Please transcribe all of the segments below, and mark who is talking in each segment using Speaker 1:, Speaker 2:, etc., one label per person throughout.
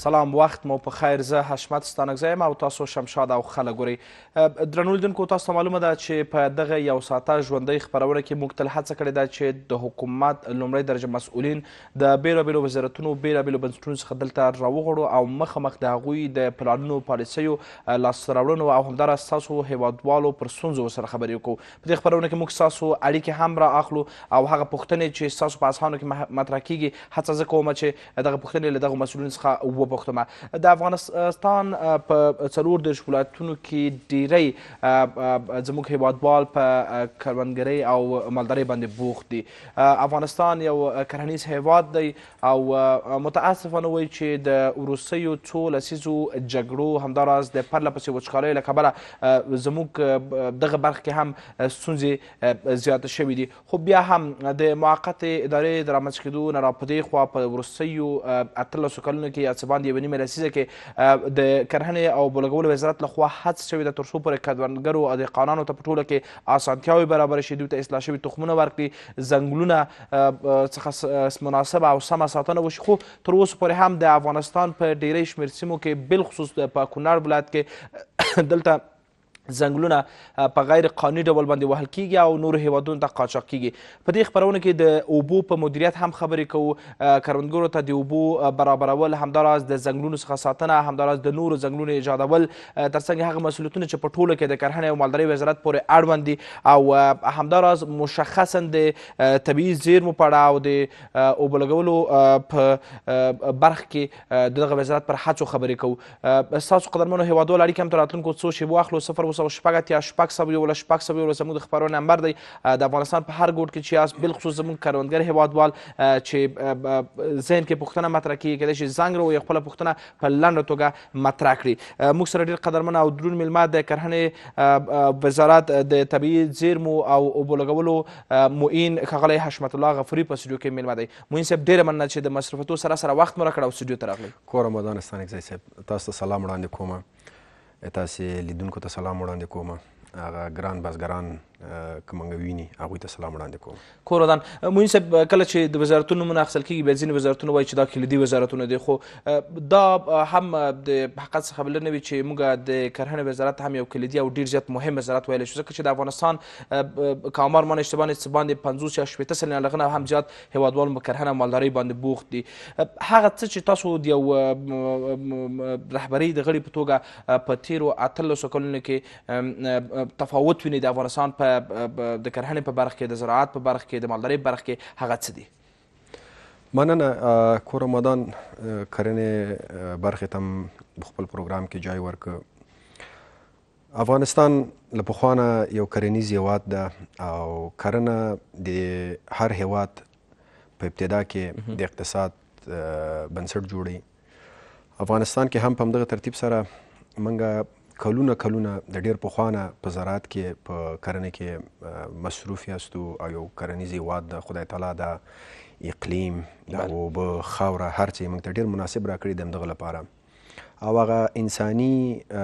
Speaker 1: سلام، وخت مو په خیر. زه حشمت ستانکزی یم او تاسو شمشاد او خله ګورئ. درنو لیدونکو، تاسو ته معلومه ده چې په دغه یو ساعته ژوندۍ خپرونه کې موږ تل هڅه کړې ده چې د حکومت لومړۍ درجه مسؤلین د بېلابېلو وزارتونو بېلابېلو بنسټونو څخه دلته راوغواړو او مخامخ د هغوی د پلانونو، پالیسیو، لاسته راوړنو او همداراز ستاسو هیوادوالو پر ستونزو سره خبرې وکړو. په دې خپرونه کې موږ ستاسو اړیکې هم را اخلو او هغه پوښتنې چې ستاسو په اذهانو کې مطرح کېږي هڅه زه کوم چې دغه پوښتنې له دغو مسؤلینو څخه وپوښتم. د افغانستان په 34 ولایتونو کې ډیری زموږ هیوادوال په کروندګرۍ او مالدارۍ باندې بوخت دي. افغانستان یو کرهنیز هیواد دی او متاسفانه وایي چې د وروستیو څو لسیزو جګړو همداراز د پرله پسې وچکالیو له کبله زموږ دغه برخه کې هم ستونزې زیاته شوي دي. خو بیا هم د موقتې ادارې د رامنځته کېدو نه را په دې خوا په وروستیو 18 کلونو کې یا څه باندې یوه نیمه لسیزه کې د کرهنې او بولګولو وزارت لخوا هڅه شوې ده تر څو پورې کروندګرو او دهقانانو ته په ټوله کې اسانتیاوې برابرې شي، دوی ته اصلاح شوي تخمونه ورکړي، ځنګلونه څخه مناسبه او سمه ساتنه وشي. خو تر اوسه پورې هم د افغانستان په ډیری شمېر سیمو کې بالخصوص په کونړ ولایت کې دلته ځنګلونه په غیر قانوني ډول باندې وهل کیږي او نورو هیوادونو ته قاچاق کیږي. په دې خپرونه کې د اوبو په مدیریت هم خبرې کوو، کروندګرو ته د اوبو برابرول، همداراز د ځنګلونو څخه ساتنه، همداراز د نورو ځنګلونو ایجادول، ترڅنګ هغه مسؤلیتونه چې په ټوله کې د کرهنې او مالدارۍ وزارت پورې اړوند دي او همداراز مشخصا د طبیعي زیرمو په اړه او د اوبو لګولو په برخه کې د دغه وزارت پر هڅو خبرې کوو. ستاسو قدرمنو هیوادوالو اړیکې هم تر راتلونکو څو شیبو اخلو. 0 زموږ د خپرونې نمبر دی. د افغانستان په هر ګوټ کې چې یاست، بالخصوص زموږ کروندګر هیوادوال چې ذهن کې پوښتنه مطرح کېږي، کیدای شي زنګ راووهي، خپله پوښتنه په لنډه توګه مطرح کړي. موږ سره ډېر قدرمن او دروند میلمه د کرهنې وزارت د طبیعي زیرمو او اوبو لګولو معین ښاغلی حشمت الله غفوري په سټوډیو کې میلمه دی. معین صاحب، ډېره مننه چې د مصرفېدو سره سره وخت مو راکړ او سټوډیو ته راغلی.
Speaker 2: کور رمضان ستانکزی صاحب، تاسو ته سلام وړاندې کوم، تاسې لیدونکو ته سلام وړاندې کوم، هغه ګران بزګران که موږ ویني هغوی ته سلام وړاندې کوم.
Speaker 1: کور ودان. معین صاحب، کله چې د وزارتونو نومونه اخیستل کېږي بیا ځینې وزارتونه وایي چې دا کلیدي وزارتونه دي، خو دا هم د حقیقت څخه بله نه وي چې موږ د کرهنې وزارت هم یو کلیدي او ډېر زیات مهم وزارت ویلی شو، ځکه چې د افغانستان که آمار ما نه اشتباه نه څه باندې 50 یا 80 سلنه له هغه نه هم زیات هیوادوال په کرهنه او مالدارۍ باندې بوخت دي. هغه څه چې تاسو د یو رهبرۍ د غړي په توګه په تېرو 18 کلونو کې تفاوت وینئ د افغانستان په د کرهنې په برخه کې، د زراعت په برخه کې، د مالدارۍ په برخه کې، هغه څه دي؟
Speaker 2: مننه. کور رمضان کرنې برخې ته هم خپل پروګرام کې جای ورکړ. افغانستان له پخوا نه یو کرنیز هیواد ده او کرنه د هر هیواد په ابتدا کې د اقتصاد بنسټ جوړوي. افغانستان کې هم په همدغه ترتیب سره موږ کلونه د ډېر پخوا نه په زراعت کې، په کرنې کې مصروف یاستو او یو کرنیز هیواد د خدای تعالی د اقلیم، د اوبه، خاوره، هر څه یې موږ ته ډېر مناسب راکړي د همدغه لپاره او هغه انساني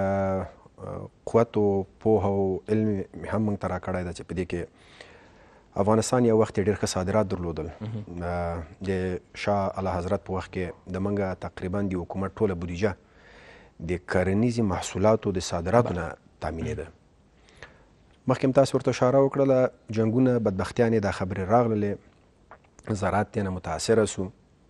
Speaker 2: قوت او پوهه او علم هم موږ ته راکړی ده چې په دې کې افغانستان یو وخت ډېر ښه صادرات درلودل. د شاه اعلی حضرت په وخت کې د موږ تقریبا د حکومت ټوله بودیجه د کرنیزي محصولاتو د صادراتو نه تامینېده. مخکې هم تاسو ورته اشاره وکړله، جنګونه، بدبختیانې دا خبرې راغللې، زراعت یې نه متاثره سو.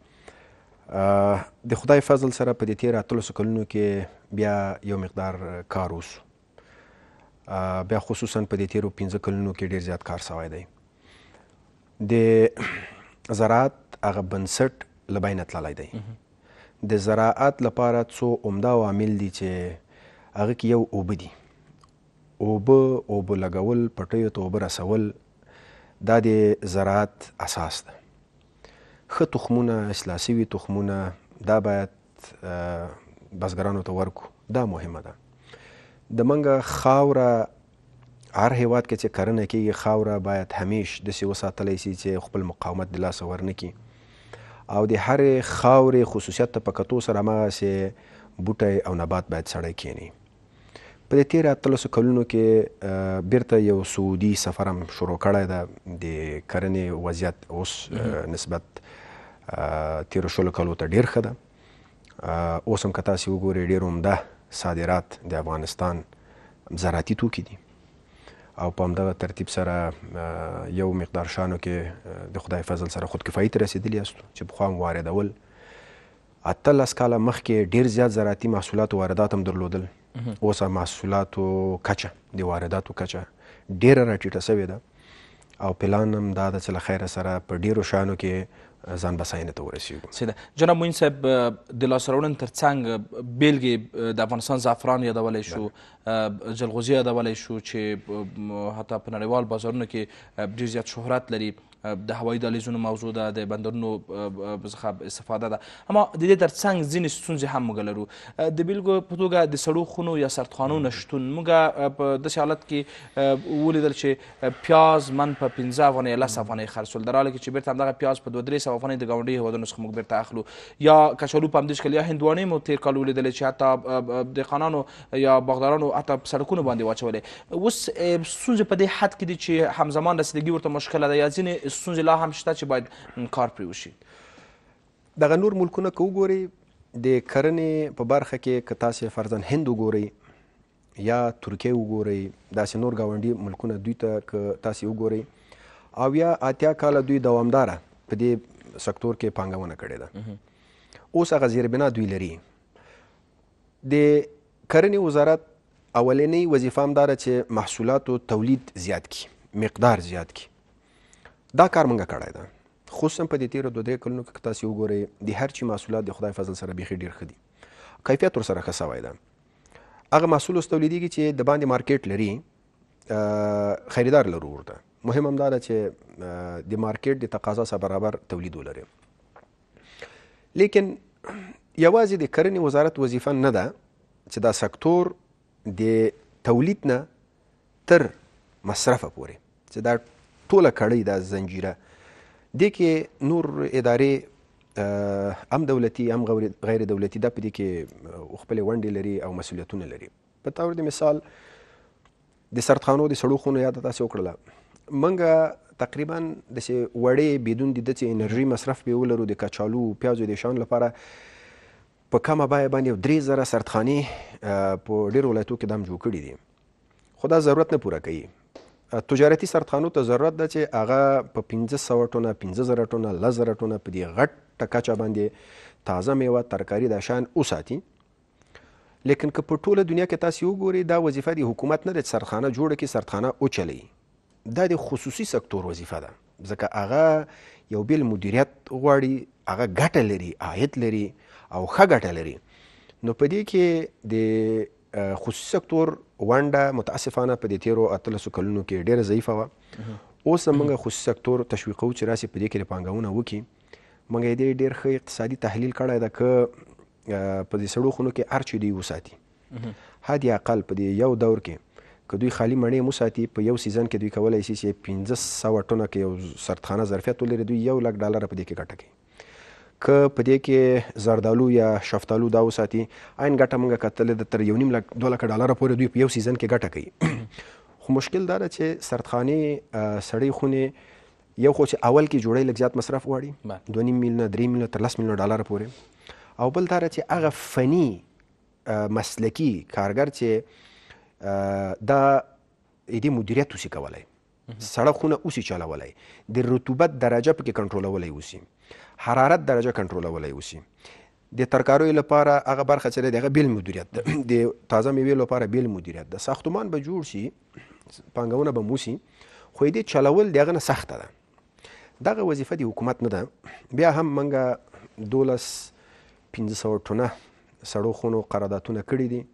Speaker 2: د خدای فضل سره په دې تېر 18 کلونو کې بیا یو مقدار کار وسو، بیا خصوصا په دې تېرو 15 کلونو کې ډېر زیات کار سوی دی. د زراعت هغه بنسټ له بینه تللی دی. د زراعت لپاره څو عمده عوامل دي چې هغه کې یو اوبه دي. اوبه لګول، پټیو ته اوبه رسول، دا د زراعت اساس ده. ښه تخمونه، اصلاح شوي تخمونه، دا باید بزګرانو ته ورکو، دا مهمه ده. د موږ خاوره، هر هیواد کې چې کرنه کېږي، خاوره باید همیش داسې وساتلی شي چې خپل مقاومت د لاسه ورنه کړي او د هرې خاورې خصوصیت ته په کتو سره هماغسې بوټی او نبات باید سړی کښېني. په دې تېرو 18 کلونو کې بیرته یو سعودي سفر هم شروع کړی ده. د کرنې وضعیت اوس نسبت تېرو 20 کلو ته ډېر ښه ده اوس هم که تاسې وګورئ ډېر عمده صادرات د افغانستان زراعتي توکي دي او په همدغه ترتیب سره یو مقدار شانو کې د خدای فضل سره خودکفایي ته رسېدلي یاستو چې پخوا هم واردول 18 کاله مخکې ډېر زیات زراعتي محصولاتو واردات هم درلودل. اوس محصولاتو کچه د وارداتو کچه ډېره راټیټه سوې ده او پلان هم دا ده چې له خیره سره په ډېرو شیانو کې ځان بساینې ته ورسېږو.
Speaker 1: صحیح ده. جناب معین صاحب د لاسته راوړنې تر څنګ بیلګې د افغانستان زعفران یادولی شو، جلغوزي یادولی شو چې حتی په نړیوال بازارونو کې ډېر زیات شهرت لري، د هوایي دهلیزونو موضوع ده، د بندرونو څخه استفاده ده، اما د دې تر څنګ ځینې ستونزې هم موږ لرو. د بیلګو په توګه د سړو خونو یا سردخانو نشتون. موږ په داسې حالت کې ولیدل چې پیاز من په 15 افغانۍ 10 افغانۍ خرڅول، در حاله کې چې بیرته همدغه پیاز په 200-300 افغانۍ د ګاونډي هېوادونو څخه موږ بیرته اخلو. یا کچالو په همدې شکل، یا هندواڼې مو تېر کال ولیدلې چې حتی دهقانانو یا باغدارانو حتی په سړکونو باندې واچولې. اوس ستونزې په دې حد کې دي چې همزمان رسیدګي ورته مشکله ده، یا ځینې ستونزې لا هم شته چې باید کار پرې وشي.
Speaker 2: دغه نور ملکونه که وګورئ د کرنې په برخه کې که تاسې فرضاً هند وګورئ یا ترکیه وګورئ، داسې نور ګاونډي ملکونه دوی ته که تاسې وګورئ، او یا 80 کاله دوی دوامداره په دې سکتور کې پانګونه کړې ده. اوس هغه زیربنا دوی لري. د کرنې وزارت اولنۍ وظیفه هم دا ده چې محصولاتو تولید زیات کړي، مقدار زیات کړي. دا کار موږ کړی ده، خصوصا په دې تېرو 2-3 کلونو کې که تاسې وګورئ د هر چي محصولات د خدای فضل سره بیخي ډېر ښه دي، کیفیت ورسره ښه سوی ده. هغه محصول اوس تولیدېږي چې د باندې مارکیټ لري، خریدار لرو ورته. مهم هم دا ده چې د مارکیټ د تقاضا سره برابر تولید ولري. لیکن یوازې د کرنې وزارت وظیفه نه ده چې دا سکتور د تولید نه تر مصرفه پورې، چې دا ټوله کړۍ دا زنجیره دې کې نور ادارې هم دولتي هم غیر دولتي دا په دې کې خپلې ونډې لري او مسؤلیتونه لري. په طور د مثال د سردخانو د سړو خونو یاد تاسې وکړله، موږ تقریبا داسې وړې بدون د ده چې انرژي مصرف پرې ولرو د کچالو پیازو د شیانو لپاره په کمه بیه باندې 3000 سردخانې په ډېرو ولایتو کې دا هم جوړ کړي دي، خو دا ضرورت نه پوره کوي. تجارتي سردخانو ته ضرورت ده چې هغه په 500 ټنه 15000 ټنه 1000 ټنه په دې غټه کچه باندې تازه میوه ترکاري دا شان وساتي. لیکن که په ټوله دنیا کې تاسې وګورئ دا وظیفه د حکومت نه ده چې سردخانه جوړه کړي، سردخانه وچلوي. دا د خصوصي سکتور وظیفه ده، ځکه هغه یو بېل مدیریت غواړي، هغه ګټه لري، عاید لري او ښه ګټه لري. نو په دې کې د خصوصي سکتور ونډه متاسفانه په دې تېرو 18 کلونو کې ډېره ضعیفه وه. اوس هم موږ خصوصي سکتور تشویقوو چې راسې په دې کې پانګونه وکړي. موږ یې دې ډېر ښه اقتصادي تحلیل کړی ده که په دې سړو خونو کې هر چې دوی وساتي، حد اقل په دې یو دور کې که دوی خالي مڼې وساتي، په یو سیزن کې دوی کولی شي چې 1500 ټنه کې یو سردخانه ظرفیت ولري، دوی $1,00,000 په دې کې ګټه کوي. که په دې کې زردالو یا شفتالو دا وساتي، عین ګټه موږ کتلې ده تر $1,50,000 پورې دوی په یو سیزن کې ګټه کوي. خو مشکل دا ده چې سردخانې سړې خونې یو خو چې اول کې جوړی لږ زیات مصرف غواړي، 2.5 میلیونه 3 میلیونه تر $10 میلیونه پورې، او بل دا ده چې هغه فني مسلکي کارګر چې دا دې مدیریت وسي کولی، سړه خونه وسي چلولی، د رطوبت درجه پکې کنټرولولی وسي، حرارت درجه کنټرولولی وسي، د ترکاریو لپاره هغه برخه چې دی هغه بیل مدیریت ده، د تازه میوې لپاره بیل مدیریت ده، ساختمان به جوړ شي، پانګونه به موسي، خو دې چلول د هغه نه سخته ده. دغه وظیفه د حکومت نه ده. بیا هم موږ 1200 ټنه سړو خونو قراردادونه کړي دي.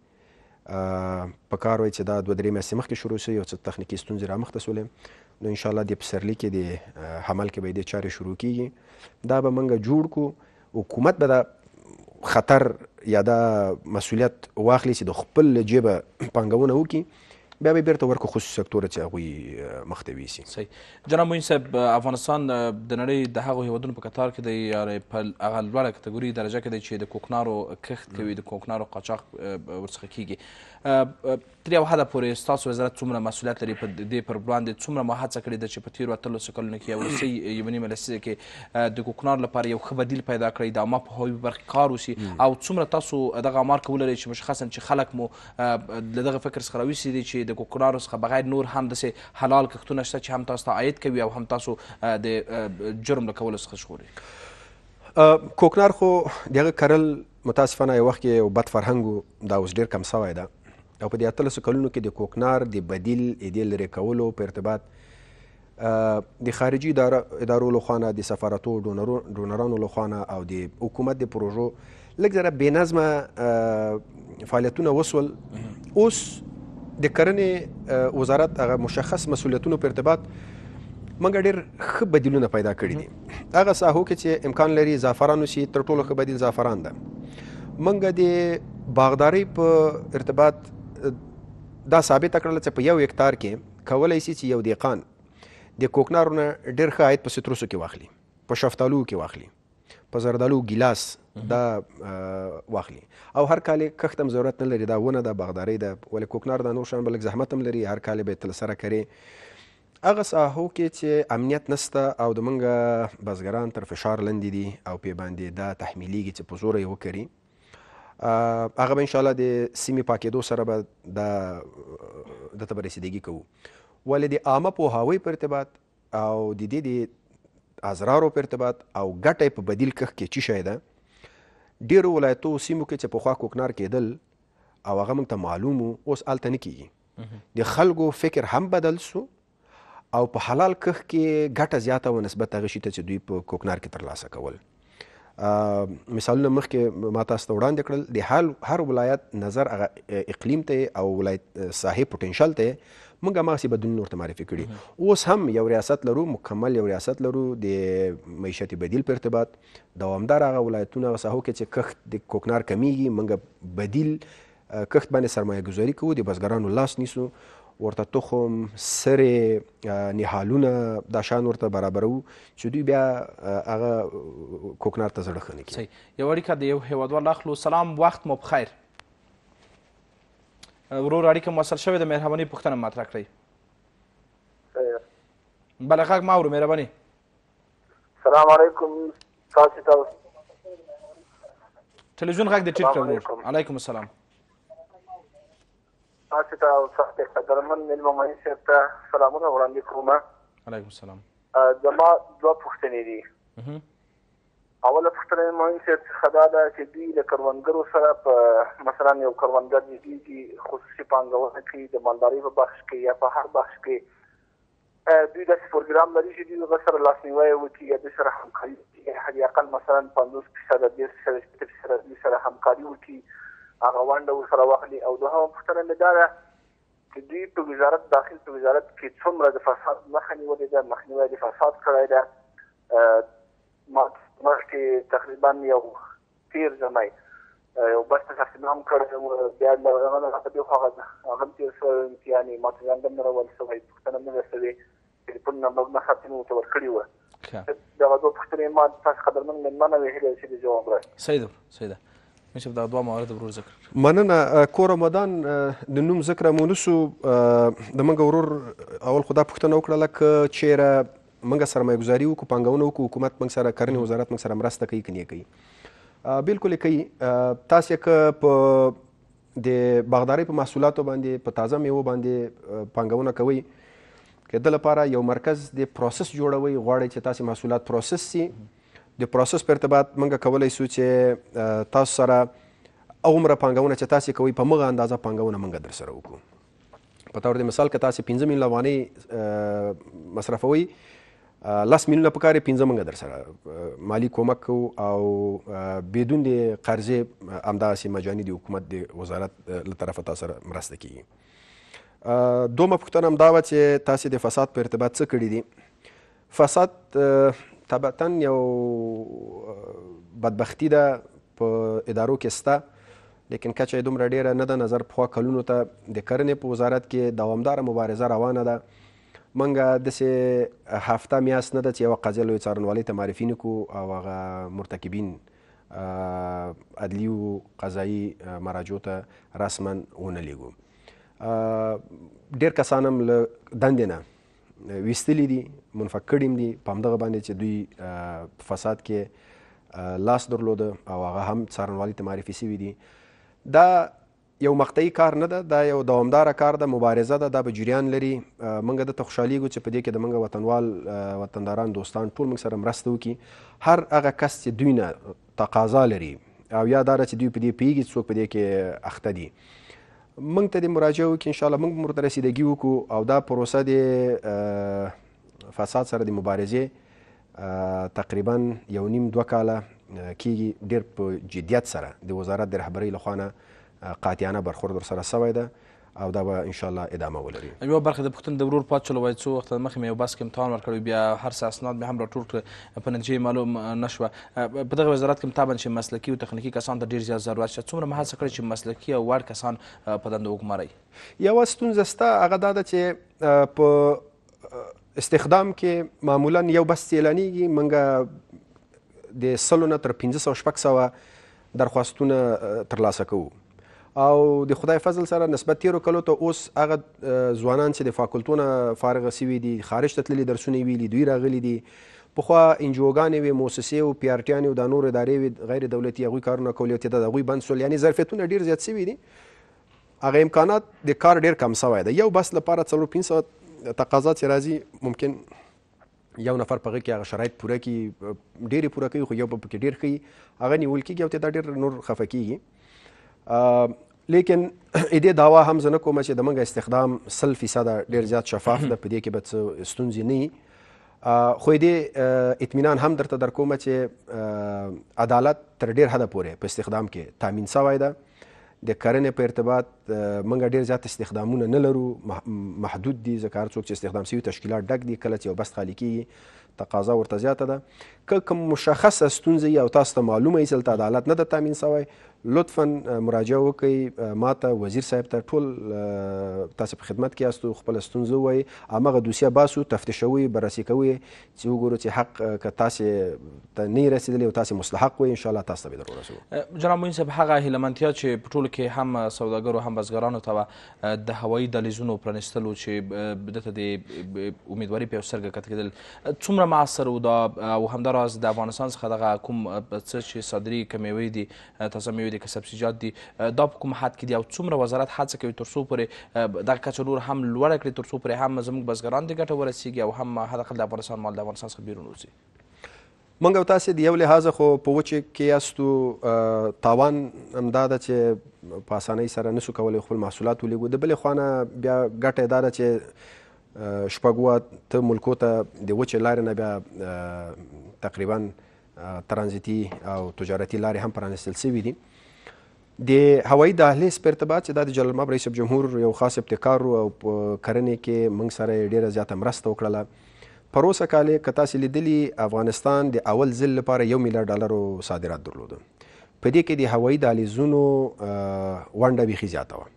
Speaker 2: په کار وای چې دا 2-3 میاشتې مخکې شروع شوي، یو څه تخنیکي ستونزې رامخته سولې، نو انشاءالله د پسرلي کې د حمل کې به دې چارې شروع کیږي. دا به موږ جوړ کړو، حکومت به دا خطر یا دا مسؤلیت واخلي چې د خپل جیبه پانګونه وکړي، بیا به بیرته ورکړو خصوصي سکتور چې هغوی مخ ته ویسي.
Speaker 1: صحیح. جناب معین صاحب، افغانستان د نړۍ د هغو هیوادونو په کتار کې دی، یا په هغه لوړه کټګوري درجه کې دی چې د کوکنارو کښت کوي، د کوکنارو قاچاق ورڅخه کیږي. تر یو حده پورې ستاسو وزارت څومره مسؤلیت لري په دې پر وړاندې څومره مو هڅه کړې ده چې په تېرو 18 کلونو کې یو ورسۍ یوه نیمه لسیزه کې د کوکنارو لپاره یو ښه بدیل پیدا کړئ د عامه پوهاوي په برخه کې کار وشي او څومره تاسو دغه آمار که ولرئ چې مشخصا چې خلک مو له دغه فکر څخه راویستي دي چې د کوکنارو څخه بغیر نور هم داسې حلال کښتونه شته چې هم تاسو ته عاید کوي او هم تاسو د جرم له کولو څخه ژغوري.
Speaker 2: کوکنار خو د هغه کرل متاسفانه یو وخت کې یو بد فرهنګ و، دا اوس ډېر کم سوی ده او په دې 18 کلونو کې د کوکنار د بدیل دې لرې کولو په ارتباط د خارجي ادارو لخوا نه، د سفارتو ډونرانو لخوا نه او د حکومت د پروژو لږ ذره بې نظمه فعالیتونه وسول. اوس د کرنې وزارت هغه مشخص مسؤلیتونو په ارتباط موږ ډېر ښه بدیلونه پیدا کړي دي. هغه ساحو کې چې امکان لري زعفران وشي، تر ټولو ښه بدیل زعفران ده. موږ د باغدارۍ په ارتباط دا ثابته کړله چې په 1 هکتار کې کولی شي چې یو دهقان د کوکنارو نه ډېر ښه عاید په ستروسو کې واخلي، په شفتالو کې واخلي، په زردالو ګیلاس دا واخلي او هر کال یې کښت هم ضرورت نه لري. دا ونه ده، باغدارۍ ده، ولې کوکنار دا نور شیان به لږ زحمت هم لري، هر کال به یې ترسره کوې. هغه ساحو کې چې امنیت نشته او د موږ بزګران تر فشار لاندې دي او پې باندې دا تحمیلیږي چې په زوره یې وکري، هغه به انشاءالله د سیمې پاکېدو سره به دته به رسیدګي کوو. ولې د عامه پوهاوي په ارتباط او د دې د ازرارو په ارتباط او ګټه په بدیل کښ کې څه شی ده، ډېرو ولایتو سیمو کې چې پخوا کوکنار کېدل او هغه موږ ته معلوم و، اوس هلته نه کېږي. د خلکو فکر هم بدل سو او په حلال کښ کې ګټه زیاته و نسبت هغه شي ته چې دوی په کوکنار کې ترلاسه کول. مثالونه مخکې ما تاسو ته وړاندې کړل، د هر ولایت نظر هغه اقلیم ته او ولایت ساحې پوټنشل ته موږ هماغسې بدلون ورته معرفي کړي. اوس هم یو ریاست لرو، مکمل یو ریاست لرو د معیشتي بدیل په ارتباط. دوامدار هغه ولایتونه هغه ساحو کې چې کښت د کوکنار کمیږي، موږ بدیل کښت باندې سرمایه گذاري کوو، د بزګرانو لاس نیسو، ورته تخم، سرې، نهالونه دا شیان ورته برابرو چې دوی بیا هغه کوکنار ته زړه ښه نه کړي.
Speaker 1: صحیح. یو اړیکه د یو هیوادوال اخلو. سلام، وخت مو بخیر. ورور اړیکه موصل شوې ده، مهرباني پوښتنه مطرح کړئ. بله غږ ما اورو، مهرباني.
Speaker 3: السلام علیکم. تاسو ته
Speaker 1: تلویزیون غږ دې ټیټ کړه ورور. علیکم السلام.
Speaker 3: تاسو ته او تاسو ته قدرمن مېلمه مهین صاحب ته سلامونه وړاندې کوم.
Speaker 1: علیکم السلام.
Speaker 3: زما دوه پوښتنې دي. اوله پوښتنه مهین صاحب څخه دا ده چې دوی له کروندګرو سره په مثلا یو کروندګر نږدې خصوصي پانګونه کوي د مالدارۍ په بخش کې یا په هر بخش کې، دوی داسې پروګرام لري چې دوی هغه سره لاسنیوی وکړي یا دوی سره همکاري وکړي، حد اقل مثلا 50% 20% دوی سره همکاري وکړي، هغه ونډه ورسره واخلي. او دوهمه پوښتنه مې دا ده چې دوی په وزارت داخل په وزارت کې څومره د فساد مخه نیولې ده، مخنیوی د فساد کړی ده. ما مخکې تقریبا یو تیر ژمی یو بس ته تقسیم کړی و، بیا له هغه نه راته بیا خو هغه تېر شوی امتحانې ما ته زنګ هم نه راول شوی، پوښتنه مې رسوي، ټلیفون نمبر نه خط مې ورته ورکړي وه. دغه دوه پوښتنې ما تاسو قدرمن مېلمانه وې هیله چې د جواب راشي.
Speaker 1: صحیح ده، صحیح ده. مشب دا دوه موارد ورور ذکر.
Speaker 2: مننه. کور رمضان د نوم ذکر مو نسو، د موږ ورور اول خو دا پوښتنه وکړله که چیرې موږ سرمایه ګذاري وکړو، پانګونه وکړو، حکومت موږ سره، کرنې وزارت موږ سره مرسته کوي که نه کوي. بلکل یې کوي. تاسې که په د باغدارۍ په محصولاتو باندې، په تازه میوو باندې پانګونه کوئ، که د لپاره یو مرکز د پروسس جوړوئ، غواړئ چې تاسې محصولات پروسس سي، د پروسس په ارتباط موږ کولی سو چې تاسو سره عمره پانګونه چې تاسې کوئ په مغه اندازه پانګونه موږ در سره وکړو. په طور د مثال که تاسې 15 میلیونه افغانۍ مصرفوئ، 10 میلیونه پکار یې 15 موږ در سره مالی کومک کوو او بدون د قرضې همداسې مجاني د حکومت د وزارت له طرفه تاسو سره مرسته کیږي. دومره پوښتنه هم دا وه چې تاسې د فساد په ارتباط څه کړي دي. فساد طبعا یو بدبختی ده په ادارو کې سته، لیکن کچه یې دومره ډیره نه ده. نظر پخوا کلونو ته د کرنې په وزارت کې دوامداره مبارزه روانه ده. موږ داسې هفته میاشت نه ده چې یوه قضیه لوی څارنوالۍ ته معرفي نه کړو او هغه مرتکبین عدلي و قضایي مراجعو ته رسما ونه لیږو. ډېر کسان هم له دندې نه ویستلي دي، منفک کړي هم دي په همدغه باندې چې دوی په فساد کې لاس درلوده او هغه هم څارنوالي ته معرفي سوي دي. دا یو مقطعي کار نه ده، دا یو دوامداره کار ده، مبارزه ده، دا به جریان لري. موږ دته خوشحالیږو چې په دې کې د موږ وطنداران دوستان ټول موږ سره مرسته وکړي. هر هغه کس چې دوی نه تقاضا لري او یا دا چې دوی په دې پوهېږي څوک په دې کې اخته دي، موږ ته دې مراجعه وکړي. انشاءالله موږ ورته رسیدګي وکړو او دا پروسه د فساد سره د مبارزې تقریبا 1.5-2 کاله کېږي. ډېر په جدیت سره د وزارت د رهبرۍ لخوا نه قاطعانه برخورد ورسره سوی ده او دا به انشاءالله ادامه ولري.
Speaker 1: یوه برخه د پوښتنې د ورور پات چلو وایي څو وخته مخکې مې یو بس کې امتحان ورکړی، بیا هر څه اسناد مې هم راټول کړه، په نتیجه معلوم نه شوه. په دغه وزارت کې طبعا چې مسلکي او تخنیکي کسانو ته ډېر زیات ضرورت شته، څومره مې هڅه کړې چې مسلکي او وړ کسان په دنده وګمارئ؟
Speaker 2: یوه ستونزه شته، هغه دا ده چې په استخدام کې معمولا یو بس چې اعلانېږي موږ د 100 نه تر 500-600 درخواستونه ترلاسه کوو او د خدای فضل سره نسبت تیرو کلو ته اوس هغه ځوانان چې د فاکولتونه فارغه سوي دي، خارج ته تللي درسونه ویلي، دوی راغلي دي. پخوا انجوګانې وې، موسسې و، پی آر ټیانې و، دا نور ادارې وې غیر دولتي، هغوی کارونه کول، یو تعداد هغوی بند شول. یعنې ظرفیتونه ډېر زیات سوي دي، هغه امکانات د کار ډېر کم سوی ده. یو بس لپاره 400-500 تقاضا چې راځي ممکن یو نفر په هغه کې هغه شرایط پوره کړي، ډېرې پوره کوي، خو یو به پکې ډېر ښیي، هغه نیول کېږي او تعداد ډېر نور خفه کېږي. لیکن دې دعوا هم زه نه کوم چې د موږ استخدام 100% ډېر زیات شفاف ده، په دې کې به څه ستونزې نه وي. خو دې اطمینان هم درته درکوم چې عدالت تر ډېر حده پورې په استخدام کې تامین سوی ده. د کرنې په ارتباط موږ ډېر زیات استخدامونه نه لرو، محدود دي، ځکه هر څوک چې استخدام سوي تشکیلات ډک دي. کله چې یو بست خالي کېږي تقاضا ورته زیاته ده. که کوم مشخصه ستونزه وي او تاسو ته معلومه وي چې دلته عدالت نه ده تامین سوی، لطفا مراجعه وکړئ ما ته، وزیر صاحب ته، ټول تاسو په خدمت کې یاستو. خپله ستونزه ووایئ، هماغه دوسیه باسو، تفتیشوي، بررسي کوي چې وګورو چې حق که تاسې ته نه یې رسېدلی او تاسې مستحق وئ، انشاءالله تاسو ته به در ورسوو.
Speaker 1: جناب معین صاحب، هغه هیلهمندتیا چې په ټولو کې هم سوداګرو هم بزګرانو ته د هوایي دهلیزونو پرانیستلو چې دته د امیدواري په یو سترګه کته کېدل څومره مؤثر و دا، او همداراز د افغانستان څخه دغه کوم څه چې صادري که میوې دي، تازه میوې دي، که سبزیجات دي، دا په کوم حد کې دي او څومره وزارت هڅه کوي تر څو پورې دغه کچه نور هم لوړه کړي، تر څو پورې هم زموږ بزګران د ګټه ورسیږي او هم حداقل د افغانستان مال د افغانستان څخه بیرون وځي؟
Speaker 2: موږ او تاسې د یو لحاظه خو په وچې کې یاستو، تاوان همدا ده چې په اسانۍ سره نسو کولی خپل محصولات ولیږو. د بلې خوا نه بیا ګټه یې دا ده چې 6-8 ملکو ته د وچې لارې نه بیا تقریبا ترانزیتي او تجارتي لارې هم پرانیستل سوي دي. د هوایي دهلیز په ارتباط چې دا د جلالمآب رئیس جمهور یو خاص ابتکار و او په کرنې کې موږ سره یې ډېره زیاته مرسته وکړله. په روسه کال که تاسې لیدلي، افغانستان د اول ځل لپاره $1 میلیارډ صادرات درلوده. په دې کې د هوایي دهلیزونو ونډه بیخي زیاته وه.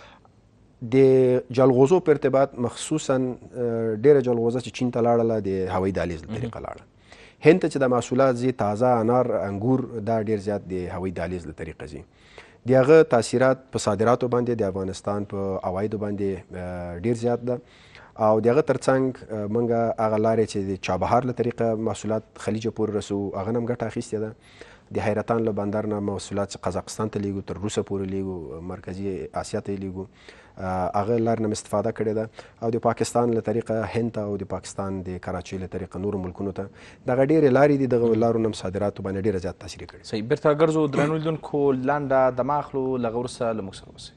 Speaker 2: د جلغوزو په ارتباط مخصوصا ډېره جلغوزه چې چین ته لاړله د هوایي دهلیز له طریقه لاړه. هند ته چې د محصولات ځي، تازه انار، انګور، دا ډېر زیات د هوایي دهلیز له طریقه ځي. د هغه تاثیرات په صادراتو باندې د افغانستان په عوایدو باندې ډېر زیات ده او د هغه ترڅنګ موږ هغه لارې چې د چابهار له طریقه محصولات خلیجه پورې رسوو، هغه نه هم ګټه اخیستې ده. د حیرتان له بندر نه محصولات چې قزاقستان ته لیږو، تر روسه پورې لیږو، مرکزي اسیا ته یې لیږو، هغه لارې نه استفاده کړې ده. او د پاکستان له طریقه هند ته او د پاکستان د کراچۍ له طریقه نورو ملکونو ته دغه ډېرې لارې دي. دغه لارو نه صادراتو باندې ډېره زیات تاثیر کړی.
Speaker 1: صحیح. بیرته ګرځو درنو لیدونکو، لنډه دمه اخلو، له هغه وروسته له موږ سره اوسئ.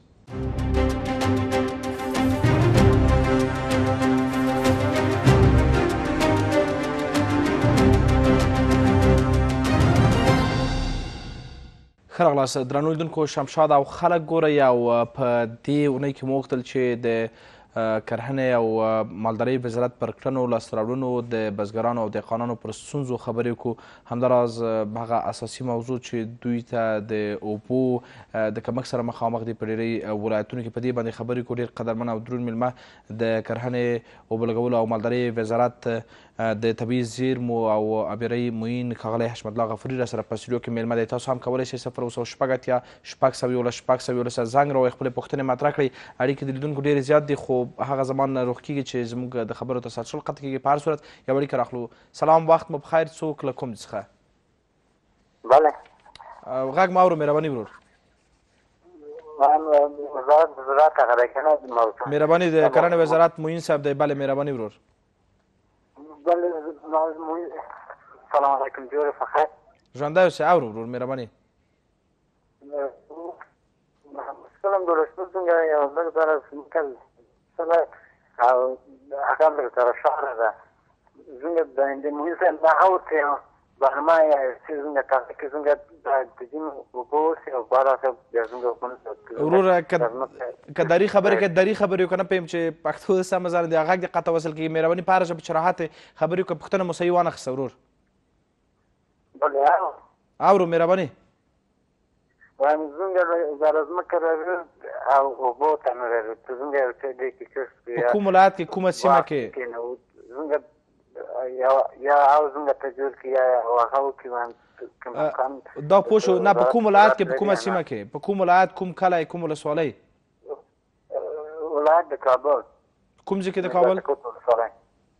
Speaker 1: ښه راغلاست درنو لیدونکو، شمشاد او خلک ګورئ او په دې اونۍ کې مو وغوښتل چې د کرهنې او مالدارۍ وزارت پر کړنو لاسته راوړنو د بزګرانو او دهقانانو پر ستونزو خبرې وکړو. همداراز هغه اساسي موضوع چې دوی ته د اوبو د کمښت سره مخامخ دي په ډېری ولایتونو کې، په دې باندې خبرې کړو. ډېر قدرمن او دروند میلمه د کرهنې، اوبه لګولو او مالدارۍ وزارت د طبیعي زیرمو او آبیارۍ معین ښاغلی حشمت الله غفوري را سره په سټوډیو کې میلمه دی. تاسو هم کولی شئ 0 شپږ 8 زنګ راوړئ، خپلې پوښتنې مطرح کړئ. اړیکې د لیدونکو ډېرې زیات دي خو هغه زمان نه روغ کېږي چې زموږ د خبرو تسلسل قطع کېږي. په هر صورت یو اړیکه راخلو. سلام، وخت مو بخیر. څوک له کوم څخه؟
Speaker 4: بله
Speaker 1: غږ ما اورو مهرباني ورور.
Speaker 4: من وزارت زراعت غرکنه موضوع
Speaker 1: مهرباني د کرنې وزارت معین صاحب دی. بله مهرباني ورور.
Speaker 4: بله سلام علیکم جوړ فخر
Speaker 1: ژوندی اوسئ. اورو ورور مهرباني.
Speaker 4: سلام درشتو څنګه یو لږ دره سمکل سره او هغه لږ دره شهر ده څنګه د اندې مهم څه نه اوته برما یا څنګه تاسو کې څنګه د دین وګورئ او بارا څه څنګه
Speaker 1: ورور که دری خبرې کوي دری خبرې کنه پیم چې پښتو سم ځان دی هغه د قطع وصل کې مهرباني پاره ژبه شراحت خبرې کو پښتنه مو صحیح وانه خسته ورور.
Speaker 4: بله
Speaker 1: اورو مهرباني.
Speaker 4: وایم څنګه زارزمه کړو او وبو تنره څنګه چې د کې
Speaker 1: په کوم ولایت کې کومه سیمه کې
Speaker 4: څنګه یا او څنګه ته جوړ کیا او هغه کې
Speaker 1: دا پوه شو نه په کوم ولایت کې په کومه سیمه کې په کوم ولایت کوم کلی کوم ولسوالۍ؟
Speaker 4: ولایت د کابل.
Speaker 1: کوم ځای کې د کابل؟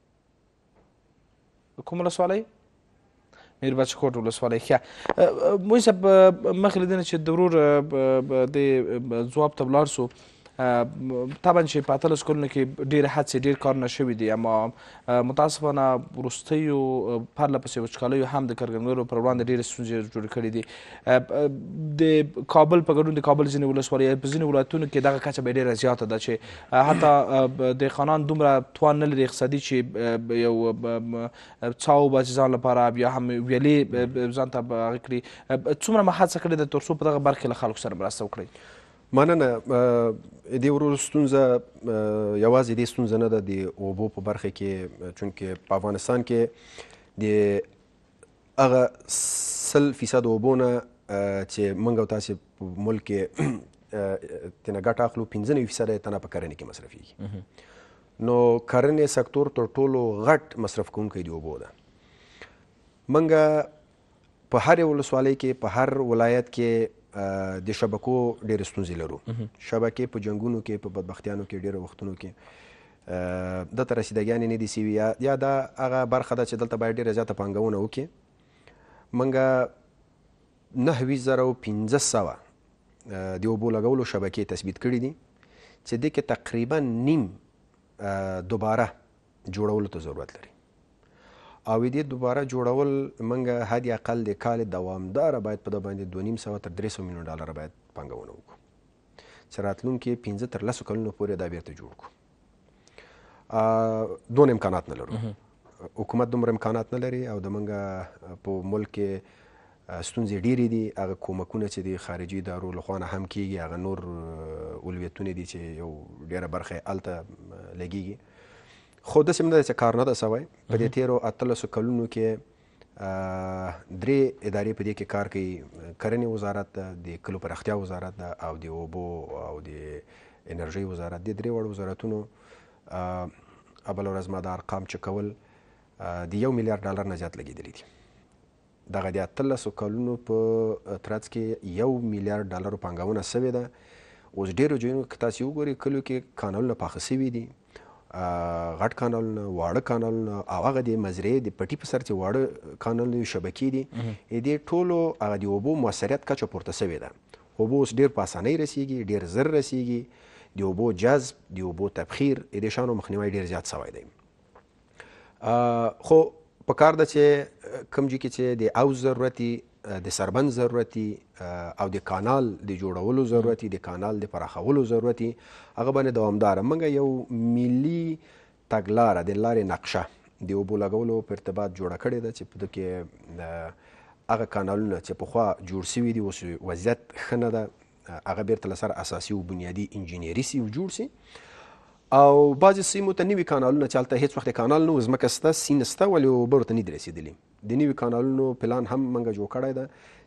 Speaker 1: کوم ولسوالۍ؟ میربچه کوټ ولسوالۍ. ښه موږ صاحب مخکې لیدنه چې د ورور د ځواب ته ولاړ سو. طبعا چې په 18 کلونو کې ډېرې هڅې ډېر کارونه شوي دي اما متاسفانه وروستیو پرله پسې وچکالیو هم د کروندګرو پر وړاندې ډېرې ستونزې جوړې کړي دي. د کابل په ګډون د کابل ځینې ولسوالۍ په ځینې ولایتونو کې دغه کچه به ډېره زیاته ده چې حتی دهقانان دومره توان نه لري اقتصادي چې یو څاو باسي ځان لپاره بیا هم ویلې ځان ته هغه کړي. څومره مو هڅه کړې ده تر څو په دغه برخه کې له خلکو سره مرسته وکړئ؟
Speaker 2: مننه. دې ورور ستونزه یوازې دې ستونزه نه ده د اوبو په برخه کې چونکې په افغانستان کې د هغه 100% اوبو نه چې موږ او تاسې په ملک کې ترنه ګټه اخلو 95% یې تنه په کرنې کې مصرفیږي. نو کرنې سکتور تر ټولو غټ مصرف کوونکی د اوبو ده. موږ په هر ولسوالۍ کې په هر ولایت کې د شبکو ډېرې ستونزې لرو. شبکې په جنګونو کې په بدبختیانو کې ډېرو وختونو کې دلته رسیدګیانې نه دي سوي یا دا هغه برخه ده چې دلته باید ډېره زیاته پانګونه وکړي. موږ 9500 د اوبو لګولو شبکې تثبیت کړي دي چې دې کې تقریبا نیم دوباره جوړولو ته ضرورت لري او دې دوباره جوړول موږ حد اقل د کال دوامداره باید په ده باندې 250 تر 300 میلیون ډالر باید پانګونه وکړو چې راتلونکي 15 تر 10 کلونو پورې دا بیرته جوړ کړو. دونه امکانات نه لرو. حکومت دومره امکانات نه لري او د موږ په ملک کې ستونزې ډېرې دي. هغه کومکونه چې د خارجي ادارو لخوا نه هم کېږي هغه نور اولویتونه دي چې یو ډېره برخه یې هلته لګېږي. خو داسې هم ده چې کار نه ده سوی. په دې تېرو 18 کلونو کې 3 ادارې په دې کې کار کوي. کرنې وزارت ده، د کلو پراختیا وزارت ده او د اوبو او د انرژۍ وزارت. د 3 وړو وزارتونو بله ورځ ما د ارقام چک کول د 1 میلیارډ ډالر نه زیات لګېدلي دي. دغه د 18 کلونو په ترڅ کې 1 میلیارډ ډالرو پانګونه سوې ده. اوس ډېرو ځایونو کې تاسې وګورئ کلیو کې کانالونه پاخه سوي دي، غټ کانالونه، واړه کانالونه او هغه د مزرعې د پټي په سر چې واړه کانالونه شبکې دي دې ټولو هغه د اوبو مؤثریت کچه پورته سوې ده. اوبو اوس ډېر په اسانۍ رسیږي، ډېر زر رسیږي. د اوبو جذب، د اوبو تبخیر، د دې شیانو مخنیوی ډېر زیات سوی دی. خو په کار ده چې کوم ځای کې چې د او ضرورتي، د سربند ضرورتي او د کانال د جوړولو ضرورتي، د کانال د پراخولو ضرورتي، هغه باندې دوامداره موږ یو ملي تګلاره د لارې نقشه د اوبو لګولو په ارتباط جوړه کړې ده چې په ده کې هغه کانالونه چې پخوا جوړ سوي دي اوس وضعیت ښه نه ده، هغه بیرته له سره اساسي او بنیادي انجینري سي جوړ سي. او بعضې سیمو ته نوي کانالونه چې هلته هېڅ وخت د کانال نه و، ځمکه سته، سیند سته، ولې اوبه ورته نه دي رسېدلي. د نوي کانالونو پلان هم موږ جوړ کړی ده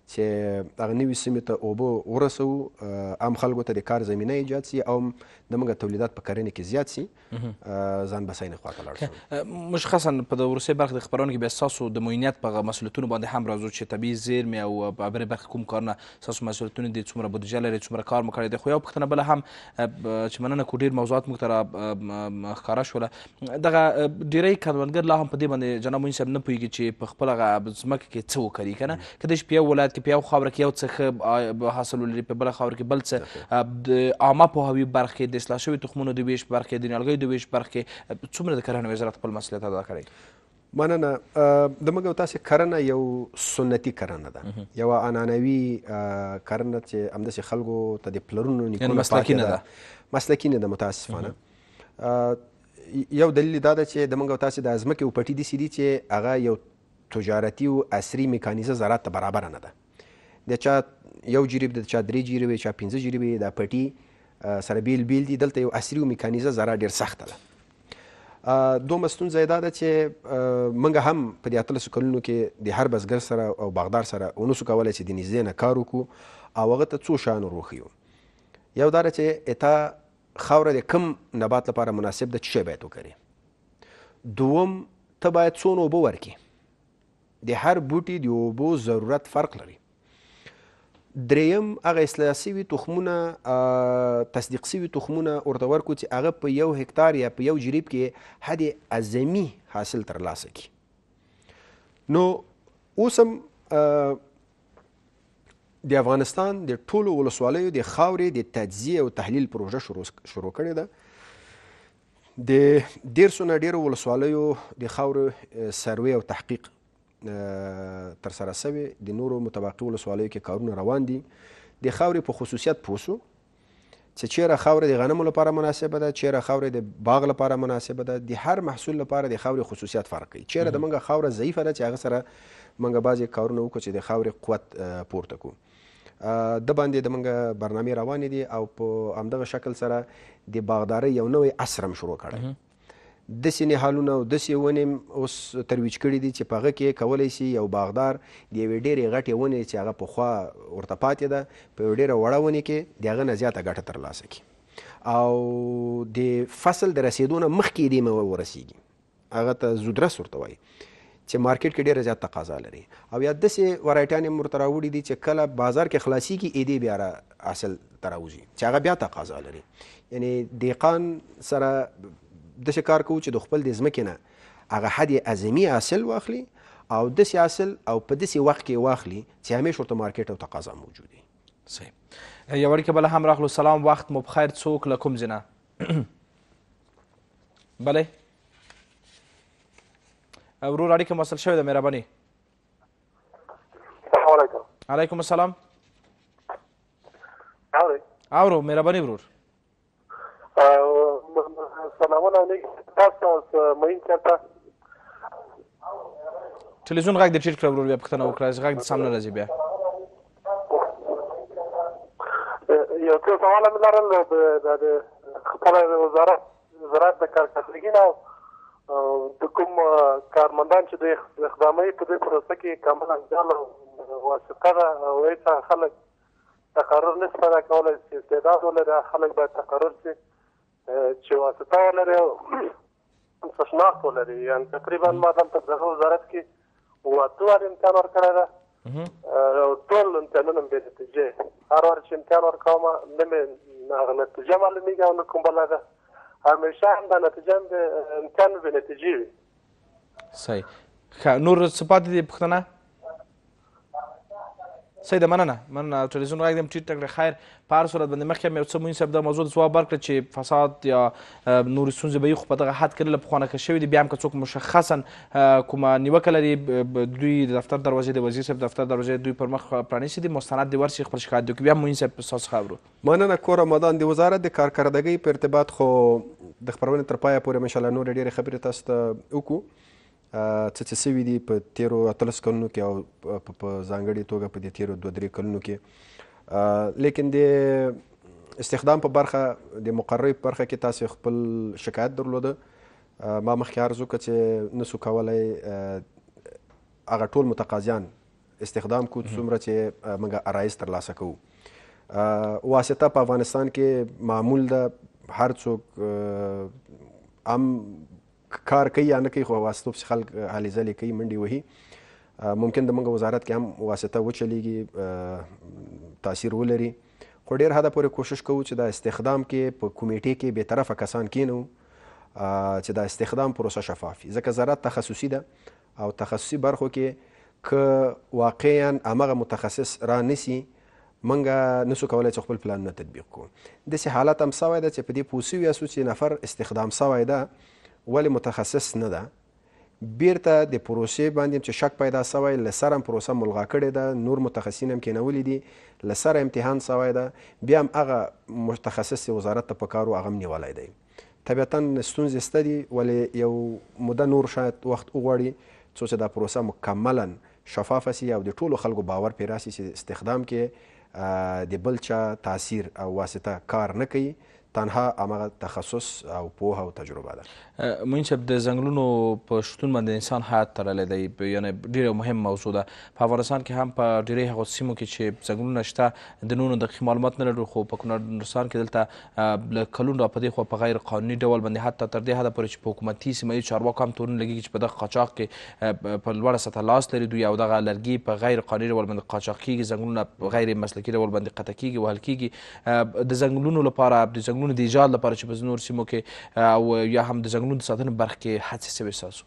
Speaker 2: چې هغه نوي سیمې ته اوبه ورسوو، عام خلکو ته د کار زمینه ایجاد سي او د موږ تولیدات په کرنې کې زیات سي، ځان بساینې خواته لاړ شو.
Speaker 1: مشخصا په د وروستۍ برخه د خپرونې کې بیا ستاسو د معینیت په مسؤلیتونو باندې هم راځو چې طبیعي زیرمې او په بلې برخه کوم کارونه ستاسو مسؤلیتونه دي، څومره بودیجه لري، څومره کار مو کړی دی. خو یو پوښتنه بله هم چې مننه کو ډېر موضوعات موږ ته ښکاره شوله، دغه ډېری کروندګر لا هم په دې باندې جناب معین صاحب نه پوهېږي چې په خپله هغه ځمکه کې څه وکري که نه. کیدای شي په یو ولایت کې په یو خاوره کې یو څه ښه حاصل ولري، په بله خاوره کې بل څه. د عامه پوهاوي برخه کې، د اصلاح شوي تخمونو د ویش برخه کې، د نیالګیو د ویش برخه کې څومره د کرنې وزارت خپل مسؤلیت ادا کړی؟
Speaker 2: مننه. د موږ او تاسې کرنه یو سنتي کرنه ده، یوه عنعنوي کرنه چې همداسې خلکو ته د پلرونو نیکونو
Speaker 1: مسلکي نه ده،
Speaker 2: مسلکي نه ده متاسفانه. یو دلیل دا ده چې د موږ او تاسې د ځمکې وپټي داسې دي چې هغه یو تجارتي او عصري میکانیزه زراعت ته برابره نه ده. د چا یو جریب د چا 3 جریبې، چا 15 جریبې، دا پټي سره بیل بیل دي. دلته یو عصري او میکانیزه زراعت ډېر سخته ده. دومره ستونزه یې دا ده چې موږ هم په دې 18 کلونو کې د هر بزګر سره او باغدار سره ونسو کولی چې د نږدې نه کار وکړو او هغه ته څو شیان وروښیو. یو دا ده چې اته خاوره د کوم نبات لپاره مناسب ده، څه شی باید وکري. دوم، ته باید څونه اوبه ورکړي. د هر بوټي د اوبو ضرورت فرق لري. دریم، هغه اصلاح شوي تخمونه، تصدیق شوي تخمونه ورته ورکړو چې هغه په 1 هکتار یا په 1 جریب کې حد اعظمي حاصل ترلاسه کړي. نو اوس هم د افغانستان د ټولو ولسوالیو د خاورې د تجزیه او تحلیل پروژه شروع کړې ده. د 150 نه ډېرو ولسوالیو د خاورې سروې او تحقیق ترسره شوی، د نورو متبقي ولسوالیو کې کارونه روان دي. د خاورې په خصوصیت پوه شو چې چیرې خاوره د غنمو لپاره مناسبه ده، چیرې خاوره د باغ لپاره مناسبه ده. د هر محصول لپاره د خاورې خصوصیت فرق کوي. چیرې د موږ خاوره ضعیفه ده چې هغه سره موږ بعضې کارونه وکړو چې د خاورې قوت پورته کړو. د باندې د موږ برنامې روانې دي او په همدغه شکل سره د باغدارۍ یو نوی عصر هم شروع کړی. داسې نهالونه او داسې ونې اوس ترویج کړي دي چې په هغه کې کولی شي یو باغدار د یوې ډېرې غټې ونې چې هغه پخوا ورته پاتې ده، په یوه ډېره وړه ونې کې د هغه نه زیاته ګټه ترلاسه کړي او د فصل د رسېدو نه مخکې دې میوه ورسېږي. هغه ته زودرس ورته وایي چې مارکیټ کې ډېره زیات تقاضا لري. او یا داسې ورایټیان یې ورته راوړي دي چې کله بازار کې خلاصېږي ایدې بیا حاصل ته راوځي چې هغه بیا تقاضا لري. یعنې دهقان سره داسې کار کوو چې د خپل د ځمکې نه هغه حد اعظمي حاصل واخلي او داسې حاصل او په داسې وخت کې واخلي چې همیشه ورته مارکیټ او تقاضا موجود وي.
Speaker 1: صحیح. یو اړیکه بله هم راغلو. سلام، وخت مو بخیر. څوک له کوم ځای نه؟ بله ورور اړیکه موصل شوې ده، مهرباني.
Speaker 3: السلام علیکم.
Speaker 1: علیکم السلام.
Speaker 3: اورو
Speaker 1: مهرباني ورور.
Speaker 3: سلامونه علیکم. تاسو معین صاحب ته
Speaker 1: ټلویزیون غږ دې ټیټ کړه ورور، بیا پوښتنه وکړه. غږ دې سم نه راځي. بیا
Speaker 3: یو څه سوال مې لرل د خپل وزارت د کارکردګۍ نه د کوم کارمندان چې د اقدامي په دې پروسه کې کامل انجال او واسطه ده او هېڅ خلک تقرر نشي پیدا کولی چې استعداد ولري. خلک باید تقرر شي چې واسطه ولري او شناخت ولري. یعنې تقریبا ما دلته دغه وزارت کې 8 وار امتحان ورکړی ده او ټول امتحانونه مې بې نتیجې. هر وار چې امتحان ورکوم نه مې هغه نتیجه معلومېږي او نه کوم بله ده. همیشه هم دا نتیجه مې امتحان مې بې نتیجې وي.
Speaker 1: صحیح. ښه، نور څه پاتې دي پوښتنه؟ صحیح ده، مننه. ټلویزیون غږ دې هم ټیټ کړه. خیر، په هر صورت باندې مخکې هم یو څه معین صاحب دا موضوع د ځواب ورکړه چې فساد یا نورې ستونزې به وي، خو په دغه حد کې له پخوانه که شوي دي. بیا هم که څوک مشخصا کومه نیوکه لري، دوی د دفتر دروازې د وزیر صاحب دفتر دروازې دوی پر مخ پرانیستې دي، مستند دې ورشي خپل شکایت دې وکړي. بیا معین صاحب ستاسو څخه اورو.
Speaker 2: مننه. کور رمضان. د وزارت د کارکردګۍ په ارتباط خو د خپرونې تر پایه پورې انشاءالله نورې ډېرې خبرې تاسو ته وکړو څه شوي دي په تېرو 18 کلونو کې او په ځانګړې توګه په دې تېرو 2-3 کلونو کې. لیکن د استخدام په برخه، د مقررې په برخه کې تاسو خپل شکایت درلوده. ما مخکې عرض وکړه چې نسو کولی هغه ټول متقاضیان استخدام کو څومره چې موږ عرایض ترلاسه کوو. واسطه په افغانستان کې معمول ده، هر څوک عام کار کوي یا نه کوي خو واسطو پسې خلک هلې ځلې کوي، منډې وهي. ممکن د موږ وزارت کې هم واسطه وچلیږي، تاثیر ولري، خو ډېر حده پورې کوشش کوو چې د استخدام کې په کمیټې کې بې طرفه کسان کینو چې د استخدام پروسه شفاف وي، ځکه زراعت تخصصي ده او تخصصي برخو کې که واقعا همغه متخصص را نسی منګه نسو کولی چې خپل پلانونه تطبیق کړو. داسې حالت هم سوی ده چې په دې پوه سوي یاستو چې نفر استخدام سوی ده ولې متخصص نه ده، بیرته د پروسې باندې چې شک پیدا سوی، له سره هم پروسه ملغا کړې ده، نور متخصصین هم کېنولي دي، له سره امتحان سوی ده، بیا هم هغه متخصص وزارت ته پکار و هغه هم نیولی دی. طبیعتا ستونزې شته دي، ولې یو موده نور شاید وخت وغواړي څو چې دا پروسه مکملا شفافه سي او د ټولو خلکو باور پرې راسي چې استخدام کې د بل چا تاثیر او واسطه کار نه کوي، تنها همغه تخصص او پوهه او تجربه ده.
Speaker 1: مونږ چې د ځنګلونو په شتون باندې انسان حیات تړلی دی، یعنې ډېره مهم موضوع ده. په افغانستان کې هم په ډېرې هغو سیمو کې چې ځنګلونه شته د نورو دقیق معلومات نه لرو، خو په کونړستان کې دلته له کلونو را په دې خوا په غیر قانوني ډول باندې حتی تر دې حده پورې چې په حکومتي سیمه ییز چارواکو هم تورونه لګېږي چې په دغه قاچاق کې په لوړه سطحه لاس لري دوی، او دغه لرګي په غیر قانوني ډول باندې قاچاق کېږي، ځنګلونه په غیر مسلکي ډول باندې قطع کېږي، وهل کېږي. د ځنګلونو لپاره، د ځنګلونو د ایجاد لپاره چې په نورو سیمو کې او یا هم د ځنګلونو د ساتنې برخه کې هڅې سوې ستاسو؟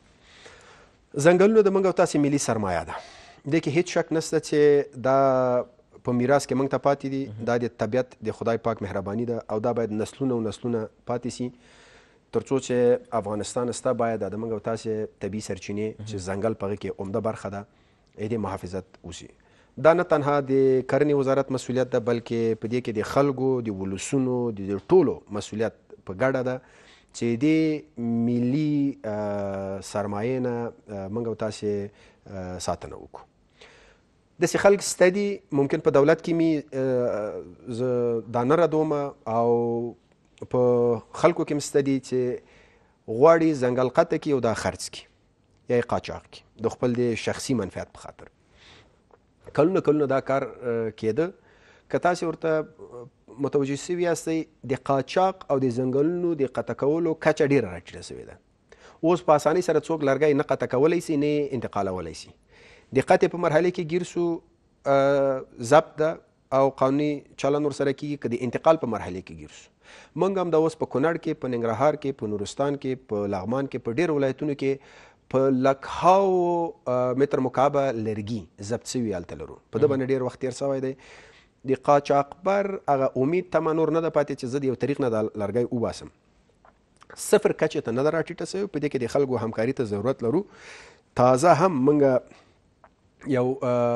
Speaker 2: ځنګلونه د موږ او تاسې ملي سرمایه ده، دې کې هیڅ شک نشته چې دا په میراث کې موږ ته پاتې دي، دا د طبیعت د خدای پاک مهرباني ده او دا باید نسلونه او نسلونه پاتې سي، تر څو چې افغانستان سته باید د موږ او تاسې طبیعي سرچینې چې ځنګل په هغې کې عمده برخه ده د محافظت وشي. دا نه تنها د کرنې وزارت مسؤلیت ده، بلکې په دې کې د خلکو د ولسونو د ټولو مسؤلیت په ګډه ده چې د ملي سرمایې نه موږ او تاسې ساتنه وکړو. داسې خلک شته دي، ممکن په دولت کې مې زه دا نه ردومه او په خلکو کې هم شته دي چې غواړي ځنګل قطع کړي او دا خرڅ کړي یا یې قاچاق کړي د خپل د شخصي منفعت په خاطر. کلونه دا کار کېده. که تاسې ورته متوجه سوي یاستئ د قاچاق او د ځنګلونو د قطع کولو کچه ډېره راټیټه سوې ده. اوس په اسانۍ سره څوک لرګی نه قطع کولی سي نه انتقالولی سي. د قطع په مرحله کې ګیر سو، ضبط ده او قانوني چلن ورسره کېږي، که د انتقال په مرحله کې ګیر سو. موږ هم دا اوس په کونړ کې، په ننګرهار کې، په نورستان کې، په لغمان کې، په ډېرو ولایتونو کې په لکهاو متر مکعبه لرګي ضبط سوي هلته لرو. په ده باندې ډېر وخت تېر سوی دی. د قاچاقبر هغه امید تمه نور نه ده پاتې چې زه د یو طریق نه د لرګی وباسم. صفر کچې ته نه ده راټیټه سوې. په دې کې د خلکو همکاري ته ضرورت لرو. تازه هم موږ یو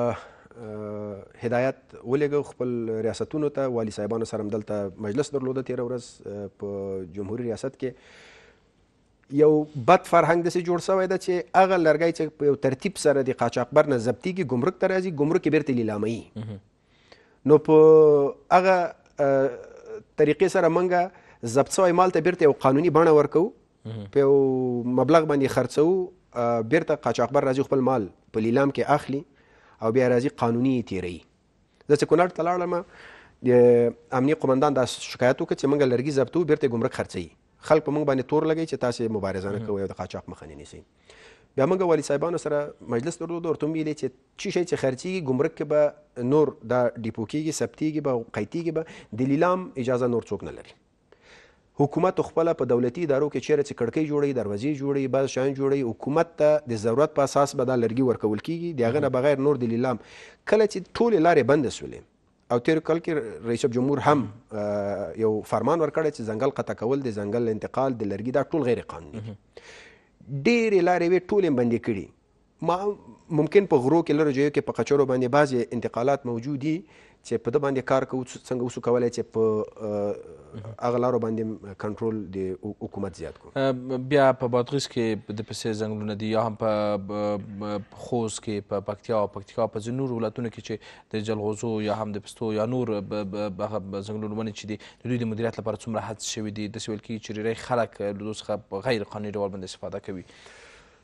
Speaker 2: هدایت ولېږو خپل ریاستونو ته، والي صاحبانو سره هم دلته مجلس درلوده تېره ورځ په جمهوري ریاست کې. یو بد فرهنګ داسې جوړ سوی ده چې هغه لرګی چې په یو ترتیب سره د قاچاقبر نه ضبطېږي ګمرک ته راځي، ګمرک یې بیرته لیلاموي. نو په هغه طریقې سره موږ ضبط سوی مال ته بیرته یو قانوني بڼه ورکوو، په یو مبلغ باندې خرڅوو، بیرته قاچاقبر راځي خپل مال په لیلام کې اخلي او بیا راځي قانوني یې تیروي. زه چې کونړ ته لاړم، د امنیه قمندان دا شکایت وکړ چې موږ لرګي ضبطوو بیرته یې ګمرک خرڅوي. خلک په موږ باندې تور لګوي چې تاسې مبارزه نه کوئ او د قاچاق مخه نه نیسئ. بیا موږ والي صاحبانو سره مجلس درلود، ورته هم ویلې چې څه شی چې خرڅېږي ګمرک کې به نور دا ډیپو کېږي، ثبتېږي به، قیدېږي به، د لیلام اجازه نور څوک نه لري. حکومت خپله په دولتي ادارو کې چیرې چې کړکۍ جوړوي، دروازې جوړوي، بعض شیان جوړوي، حکومت ته د ضرورت په اساس به دا لرګي ورکول کېږي، د هغه نه بغیر نور د لیلام. کله چې ټولې لارې بندې سولې او تیر کال کې رئیس جمهور هم یو فرمان ورکړی چې ځنګل قطع کول، د ځنګل انتقال، د لرګي دا ټول غیر قانوني دي. ډېرې لارې وې ټولې بندې کړي. ممکن په غرو کې لرو ځایو کې په قچرو باندې بعضې انتقالات موجود دي چې په ده باندې کار کوو څنګه وسو کولی چې په هغه لارو باندې کنټرول د حکومت زیات کړو.
Speaker 1: بیا په بادغیس کې د پسې ځنګلونه دي، یا هم په خوست کې، په پکتیا او پکتیکا په ځینو نورو ولایتونو کې چې د جلغوزو یا هم د پستو یا نور هغه ځنګلونه ونې چې دي د دوی د مدیریت لپاره څومره هڅې شوي دي. داسې ویل کېږي چې ډېری خلک له دوی څخه په غیر قانوني ډول باندې استفاده کوي.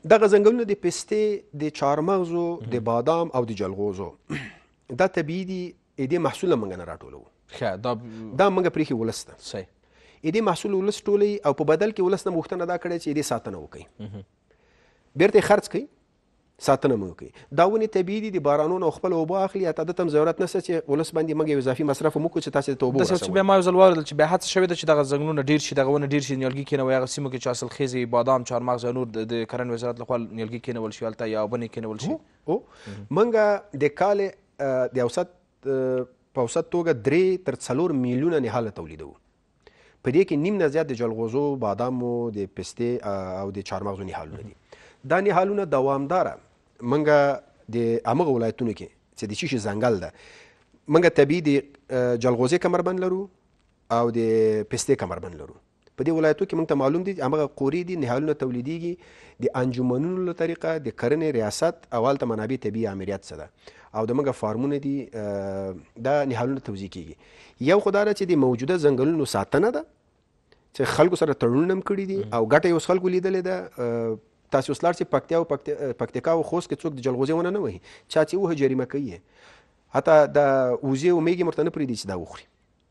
Speaker 2: دغه ځنګلونه د پستې، د چهارمغزو، د بادام او د جلغوزو دا طبیعي دي. دې محصول موږ نه راټولوو. دا موږ پرېښي ولس ته.
Speaker 1: صحیح.
Speaker 2: دې محصول ولس ټولوي او په بدل کې ولس نه غوښتنه دا کړې چې دې ساتنه وکړي، بیرته یې خرڅ کړي، ساتنه مو وکړي. دا ونې طبیعي دي، د بارانونو او خپل اوبه اخلي. حتی دته هم ضرورت نشته چې ولس باندې موږ یو اضافي مصرف هم وکړو چې تاسې ته اوبه ورسوو.
Speaker 1: بیا ما یو ځل واورېدل چې بیا هڅه شوې ده چې دغه ځنګلونه ډېر شي، دغه ونه ډېر شي، نیالګي کېنوي هغه سیمو کې چې حاصلخیزې بادام، چهارمغز او نور د کرنې وزارت لخوا نیالګي کېنول شي هلته یا ونې کېنول شي.
Speaker 2: موږ د کال د اوسط په اوسط توګه 3 تر 4 میلیونه نهاله تولیدوو. په دې کې نیم نه زیات د جلغوزو، بادامو، د پستې او د چهارمغزو نهالونه دي. دا نهالونه دوامداره موږ د همغه ولایتونو کې چې د شیشې ځنګل ده، موږ طبیعي د جلغوزې کمربند لرو او د پستې کمربند لرو. په دې ولایتو کې موږ ته معلوم دي همغه قورې دي، نهالونه تولیدیږي د انجمنونو له طریقه، د کرنې ریاست او هلته منابع طبیعي امریت څه ده او د موږ فارمونه دي، دا نهالونه توزیع کیږي. یو خو دا ده چې د موجوده ځنګلونو ساتنه ده چې خلکو سره تړونونه هم کړي دي او ګټه یې اوس خلکو لیدلې ده. تاسو اوس لاړ شئ پکتیکا او خوست کې څوک د جلغوزې ونه نه وهي، چا چې وهه جریمه کوي. حتی د وزې او میږې ورته نه پرېږدي چې دا وخوري.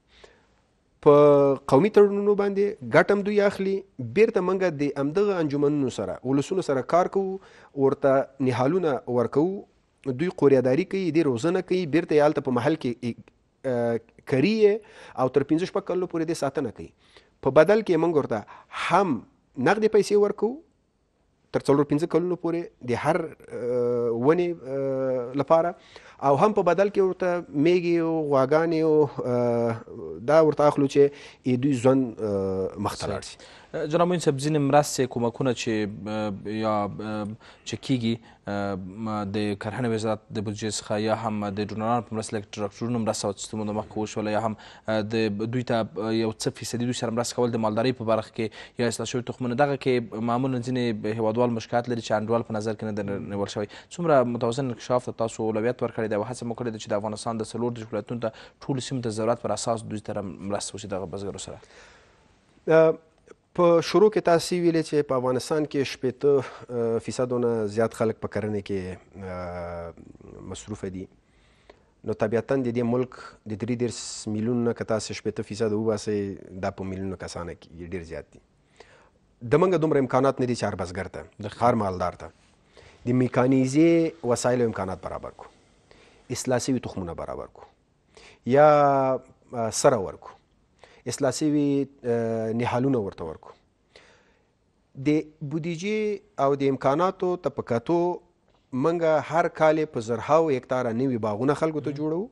Speaker 2: په قومي تړونونو باندې ګټه هم دوی اخلي. بیرته موږ د همدغه انجمنونو سره، ولسونو سره کار کوو، ورته نهالونه ورکوو، دوی قوریاداري کوي، دې روزنه کوي، بیرته یې هلته په محل کې کري او تر 5-6 کلونو پورې دې ساتنه کوي. په بدل کې موږ ورته هم نغدې پیسې ورکوو تر 4-5 کلونو پورې د هر ونې لپاره، او هم په بدل کې ورته میږي او غواګانې او دا ورته اخلو چې دوی ژوند مخته لاړ شي.
Speaker 1: جناب معین صاحب، ځینې مرستې، کومکونه چې یا چې کیږي د کرهنې وزارت د بودجې څخه یا هم د ډونرانو په مرسته، لکه ټراکټورونو مرسته واخیستمو د مخکې وشوله، یا هم د دوی ته یو څه فیصدي دوی سره مرسته کول د مالدارۍ په برخه کې یا اصلاح شوي تخمونه، دغه کې معمولا ځینې هیوادوال مشکلات لري چې انډول په نظر کې نه ده نیول شوی. څومره متوازن انکشاف ته تاسو اولویت ورکړی دی او هڅه مو کړې ده چې د افغانستان د 4 ولایتونو ته ټولو سیمو ته ضرورت پر اساس دوی سره مرسته وشي دغه بزګرو سره؟
Speaker 2: په شروع کې تاسو ویلې چې په افغانستان کې 80% زیات خلک په کرنې کې مصروفه دي. نو طبیعتا د دې ملک د 33 میلیونه که تاسو 80% وباسئ، دا په میلیونو کسانو کې ډېر زیات دي. د موږ دومره امکانات نه دي چې هر بزګر ته، هر مالدار ته د میکانیزې وسایلو امکانات برابر کو، اصلاح شوي تخمونه برابر کو، یا سره ورکو، اصلاح شوي نهالونه ورته ورکو. د بودیجې او د امکاناتو ته په کتو موږ هر کال په زرهاو هکتاره نوي باغونه خلکو ته جوړوو.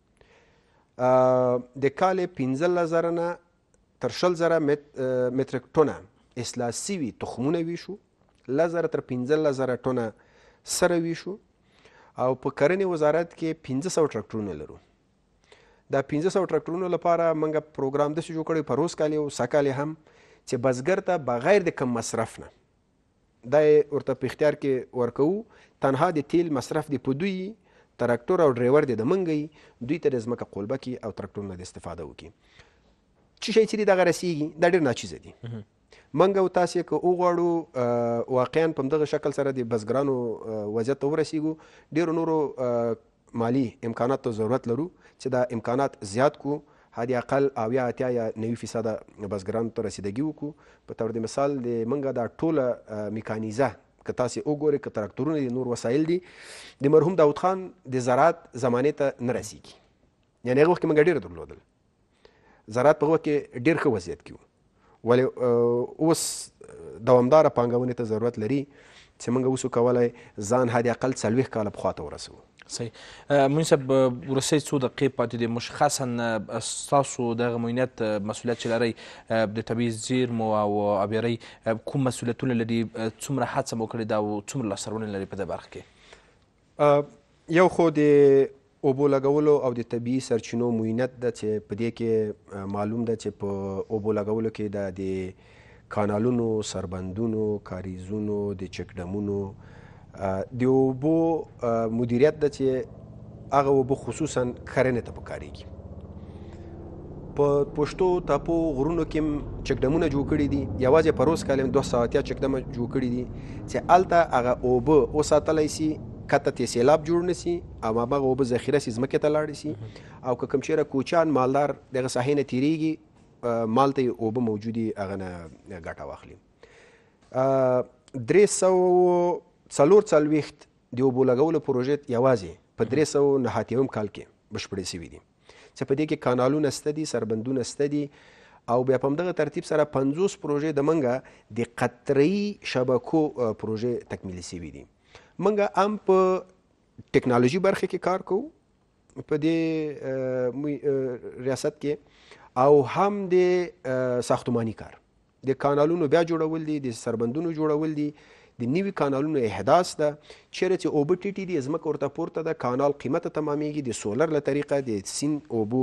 Speaker 2: د کال 15,000 نه تر 20,000 متریک ټونه اصلاح شوي تخمونه ویشو، 10,000 تر 15,000 ټونه سره ویشو، او په کرنې وزارت کې 500 ټراکټورونه لرو. دا 500 ټراکټورونو لپاره موږ پروګرام داسې جوړ کړی په روز کال او سکال هم چې بزګر ته بغیر د کم مصرف نه دا ورته په اختیار کې ورکوو. تنها د تیل مصرف دی په دوی، تراکتور او ډرایور دی د منګي، دوی ته د ځمکه قلبه کې او تراکتورونه د استفاده وکړي. چې شی چې دغه رسیږي دا ډېر ناچیزه دي. موږ او تاسې که وغواړو واقعا په همدغه شکل سره د بزګرانو وضعیت ته ورسیږو، ډېرو نورو مالی امکانات ته ضرورت لرو چې دا امکانات زیات کو، حد اقل 80 یا 90% بزګرانو ته رسیدګي وکړو. په تور د مثال د منګه دا ټوله میکانیزه که تاسې وګورئ، که تراکتورونه دي، نور وسایل دي، د مرحوم داود خان د زراعت زمانې ته نه رسیږي. یعنې هغه وخت کې موږ ډېر درلودل، زراعت په هغه وخت کې ډېر ښه وضعیت کې و. ولې اوس دوامداره پانګونې ته ضرورت لري چې موږ اوس وکولی ځان حد اقل 40 کاله پخوا ته ورسوو.
Speaker 1: صحیح. معین صاحب، وروستۍ څو دقیقې پاتې دي. مشخصا ستاسو دغه معینیت مسؤلیت چې لرئ د طبیعي زیرمو او آبیارۍ، کوم مسؤلیتونه لري؟ څومره هڅه مو کړې ده او څومره لاسته لري په دې برخه کې؟
Speaker 2: یو خو د اوبو لګولو او د طبیعي سرچینو معینت ده چې په دې کې معلوم ده چې په اوبو لګولو کې د کانالونو، سربندونو، کاریزونو، د چکډمونو، د اوبو مدیریت ده چې هغه اوبه خصوصا کرنې ته پکارېږي. په پښتو ټاپو غرونو کې هم چکډمونه جوړ کړي دي. یوازې په روز کال 2 ساعتیا چکډمه جوړ کړي دي چې هلته هغه اوبه وساتلی سي، کته ته سیلاب جوړ نه سي او هماغه اوبه ذخیره سي، ځمکې ته لاړې سي. او که کوم چېرې کوچیان مالدار دغه ساحې نه تېرېږي، مال ته یې اوبه موجودي، هغه نه ګټه واخلي. 340 د اوبو لګولو پروژې یوازې په 389 کال کې بشپړې شوي دي، چې په دې کې کانالونه شته دي، سربندونه شته دي، او بیا په همدغه ترتیب سره 50 پروژې د منګه د قطره‌ایي شبکو پروژې تکمیلي شوي دي. منګه هم په ټکنالوژي برخه کې کار کوو په دې ریاست کې، او هم د ساختماني کار، د کانالونو بیا جوړول دي، د سربندونو جوړول دي، د نوي کانالونو احداث ده. چیرې چې اوبه ټیټې دي، ځمکه ورته پورته ده، کانال قیمته تمامیږي، د سولر له طریقه د سیند اوبو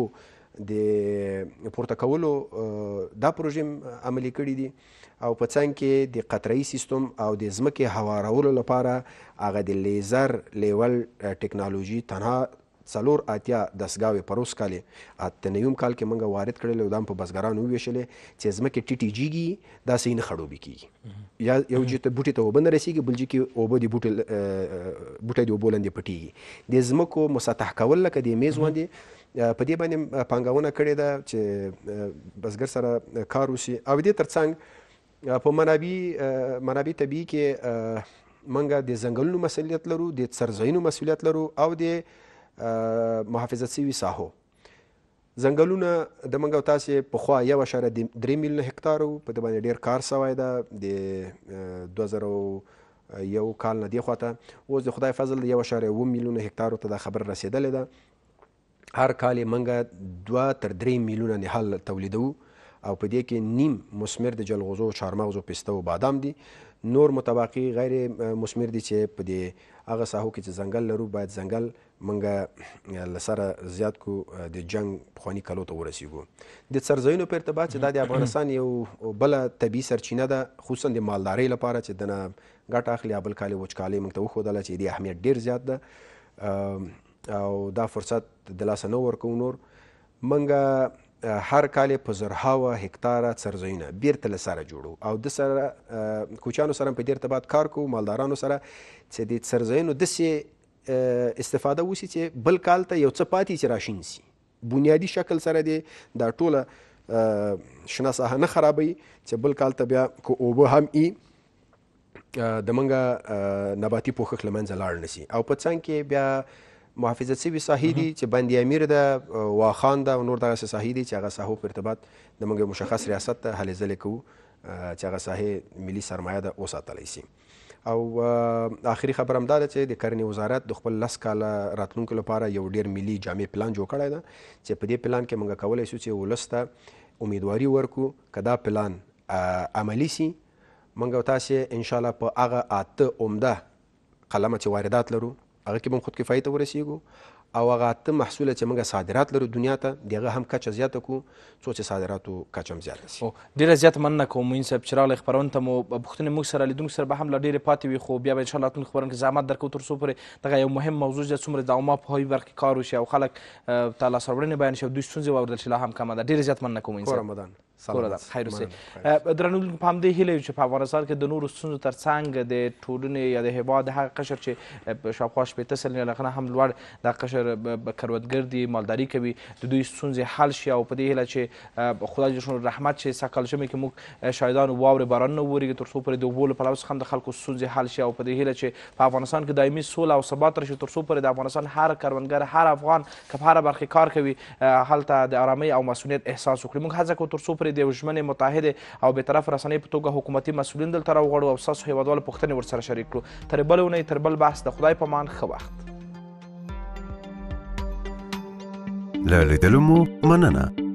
Speaker 2: د پورته کولو دا پروژې عملي کړي دي. او په څنګ کې د قطره‌ایي سیستم او د ځمکې هوارولو لپاره هغه د لیزر لیول ټکنالوژي تنها 84 دستګاوې په روز کال 89 کال کې موږ وارد کړل، او دا په بزګرانو وویشلې چې ځمکې ټیټې جیږي، داسې نه خړوبې کېږي، یا یو ځای ته بوټي ته اوبه نه رسېږي، بل ځای کې اوبه د بوټی د اوبو لاندې پټېږي. د ځمکو مسطح کول لکه د میز غوندې په دې باندې پانګونه کړې ده چې بزګر سره کار وشي. او دې ترڅنګ په منابع طبیعي کې موږ د ځنګلونو مسؤلیت لرو، د څرځایونو مسؤلیت لرو، او د محافظت شوي ساحو. ځنګلونه د موږ او تاسې پخوا 1.3 میلیونه هکتار وو، په دې باندې ډېر کار سوی ده. د 2001 کال نه دې خواته اوس د خدای فضل د 1.7 میلیونه هکتارو ته دا خبر رسېدلې ده. هر کال یې موږ 2 تر 3 میلیونه نهال تولیدوو، او په دې کې نیم مثمر د جلغوزو، چهارمغزو، پسته او بادام دي. نور متباقي غیر مثمر دي چې په دې هغه ساحو کې چې ځنګل لرو، باید ځنګل موږ له سره زیات کو، د جنګ پخواني کلو ته ورسیږو. د څرځایونو په ارتباط چې دا د افغانستان یو بله طبیعي سرچینه ده، خصوصا د مالدارۍ لپاره چې دنه ګټه اخلي. بل کال وچکالۍ موږ ته وښودله چې دې اهمیت ډېر زیات ده، او دا فرصت د لاسه نه ورکوو. نور موږ هر کال په زرهاوه هکتاره څرځایونه بیرته له سره جوړو، او د سره کوچیانو سره په دې ارتباط کار کوو، مالدارانو سره، چې د څرځایونو داسې استفاده وشي چې بل کال ته یو څه پاتې چې راشین سي. بنیادي شکل سره دې دا ټوله شنه ساحه نه خرابوي، چې بل کال ته بیا که اوبه هم ای د منګه نباتي پوښښ له منځه لاړ نه سي. او په څنګ کې بیا محافظت شوي ساحې دي چې بند امیر ده، واخان ده، او نور دغسې ساحې دي چې هغه ساحو په ارتباط د موږ یو مشخص ریاست ته هلې ځلې کوو چې هغه ساحې ملي سرمایه ده وساتلی سي. او آخري خبر همدا ده چې د کرنې وزارت د خپل 10 کاله راتلونکو لپاره یو ډېر ملي جامع پلان جوړ کړی ده، چې په دې پلان کې موږ کولی شو چې ولس ته امیدواري ورکو که دا پلان عملي سي، موږ او تاسې انشاءالله په هغه 8 عمده قلمه چې واردات لرو هغه کې به خود کفایي ته ورسیږو، او هغه 8 محصوله چې موږ صادرات لرو دنیا ته، د هغه هم کچه زیاته کړو څو چې صادراتو کچه هم زیاته شي.
Speaker 1: ډېره زیاته مننه کوم معین صاحب چې راغلی خپرونې ته. مو پوښتنې موږ سره لیدونکو سره به هم لا ډېرې پاتې وي، خو بیا به انشاءالله راتلونکي خپرونه کې زحمت درکوو تر څو پورې دغه یو مهم موضوع چې څومره د عامه پوهاوي برخه کې کار وشي او خلک ته لاسوړنې بیان شي او دوی ستونزې واورېدل شي، لا هم کمه ده. ډېره زیات مننه کوم معین صاحب.
Speaker 2: رمضان
Speaker 1: خیر اوسئ. درنو لیدونکو، په همدې هیله یو چې په افغانستان کې د نورو ستونزو تر څنګ د ټولنې یا د هېواد هغه قشر چې شاوخوا 80 سلنې له هم لوړ دا قشر کروندګر دي، مالداري کوي، د دوی ستونزې حل شي. او په دې هیله چې خدای جل شانه رحمت چې سږ کال ژمي کې موږ شاهدان واورې بارانونه وورېږي، تر څو پورې د اوبو له پلوه څخه هم د خلکو ستونزې حل شي. او په دې هیله چې په افغانستان کې دایمي سوله او ثبات راشي، تر څو پورې د افغانستان هر کروندګر، هر افغان که په هره برخې کار کوي، هلته د ارامۍ او مسؤلیت احساس وکړي. موږ هڅه کوو تر څو پورې د یو ژمنې متحد او بېطرفه رسنۍ په توګه حکومتي مسؤلین دلته راوغواړو او ستاسو هېوادوالو پوښتنې ورسره شریک کړو. تر بلې اونۍ تر بل بحث، د خدای په امان، ښه وخت.
Speaker 5: له لیدلو مو مننه.